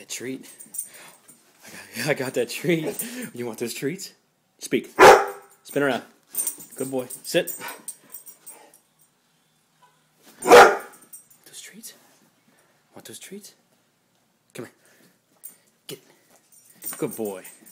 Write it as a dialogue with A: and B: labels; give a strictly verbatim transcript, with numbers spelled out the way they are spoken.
A: that treat. I got, I got that treat. You want those treats? Speak. Spin around. Good boy. Sit. Those treats? Want those treats? Come here. Get it. Good boy.